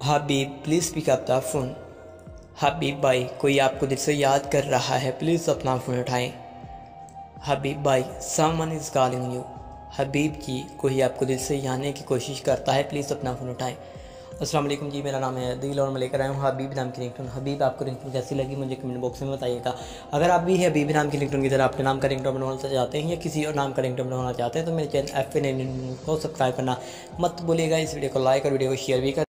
Habib please pick up the phone. Habib भाई कोई आपको दिल से याद कर रहा है, प्लीज़ अपना फ़ोन उठाएं। हबीब भाई someone is calling you. Habib ji कोई आपको दिल से आने की कोशिश करता है, प्लीज़ अपना फ़ोन उठाएं। अस्सलाम वालेकुम जी, मेरा नाम है दिल और मैं लेकर आया हूँ हबीब नाम की रिंगटोन। हबीब आपको रिंगटोन कैसी लगी मुझे कमेंट बॉक्स में बताइएगा। अगर आप भी हबीब नाम की रिंगटोन की तरह अपने नाम का रिंगटोन बनवाना चाहते हैं या किसी और नाम का रिंगटोन बनवाना चाहते हैं तो मेरे चैनल FA को सब्सक्राइब करना मत भूलिएगा। इस वीडियो को लाइक और वीडियो को शेयर भी कर